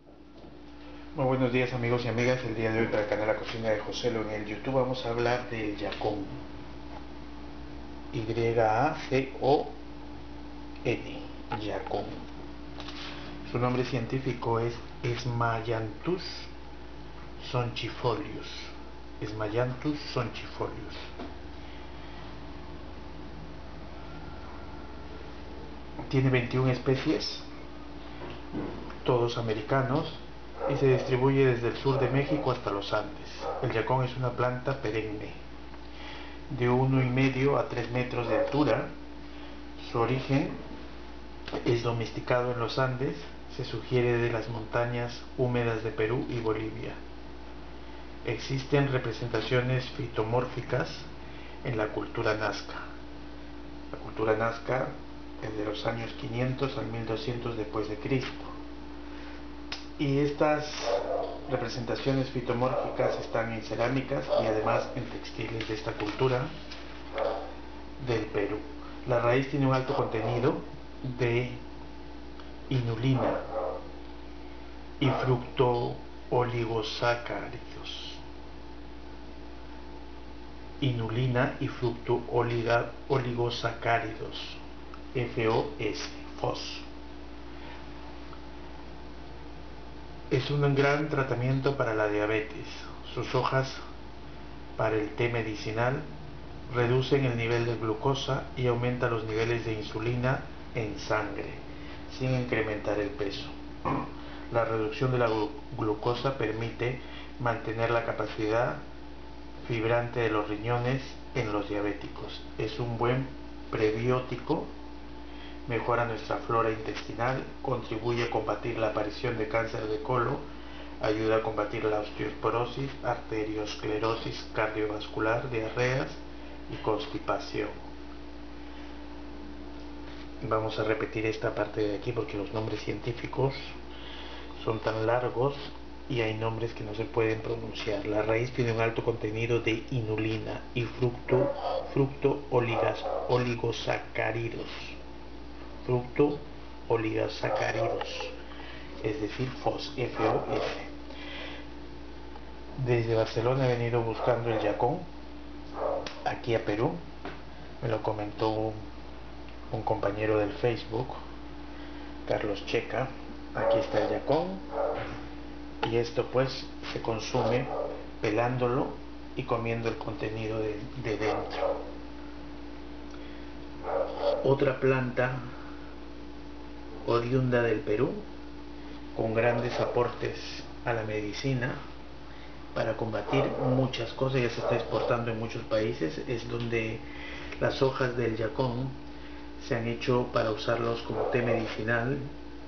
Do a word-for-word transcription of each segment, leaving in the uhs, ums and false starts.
Muy buenos días amigos y amigas, el día de hoy para el canal La Cocina de Joselo en el YouTube vamos a hablar del yacón. Y A C O N, yacón. Su nombre científico es Esmayanthus sonchifolius. Esmayanthus sonchifolius. Tiene veintiuna especies, todos americanos, y se distribuye desde el sur de México hasta los Andes. El yacón es una planta perenne, de uno y medio a tres metros de altura. Su origen es domesticado en los Andes, se sugiere de las montañas húmedas de Perú y Bolivia. Existen representaciones fitomórficas en la cultura nazca. La cultura nazca es de los años quinientos al mil doscientos después de Cristo. Y estas representaciones fitomórficas están en cerámicas y además en textiles de esta cultura del Perú. La raíz tiene un alto contenido de inulina y fructooligosacáridos. Inulina y fructooligosacáridos, F O S, F O S. Es un gran tratamiento para la diabetes. Sus hojas para el té medicinal reducen el nivel de glucosa y aumentan los niveles de insulina en sangre, sin incrementar el peso. La reducción de la glucosa permite mantener la capacidad fibrante de los riñones en los diabéticos. Es un buen prebiótico, mejora nuestra flora intestinal, contribuye a combatir la aparición de cáncer de colon, ayuda a combatir la osteoporosis, arteriosclerosis cardiovascular, diarreas y constipación. Vamos a repetir esta parte de aquí porque los nombres científicos son tan largos y hay nombres que no se pueden pronunciar. La raíz tiene un alto contenido de inulina y fructo, fructo oligas, oligosacáridos. Fructo oligosacáridos, es decir, F O S, F O S. Desde Barcelona he venido buscando el yacón aquí a Perú. Me lo comentó un, un compañero del Facebook, Carlos Checa. Aquí está el yacón y esto pues se consume pelándolo y comiendo el contenido de, de dentro. Otra planta oriunda del Perú, con grandes aportes a la medicina para combatir muchas cosas, ya se está exportando en muchos países, es donde las hojas del yacón se han hecho para usarlos como té medicinal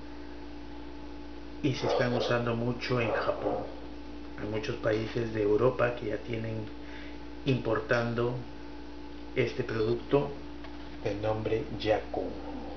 y se están usando mucho en Japón. Hay muchos países de Europa que ya tienen importando este producto de nombre yacón.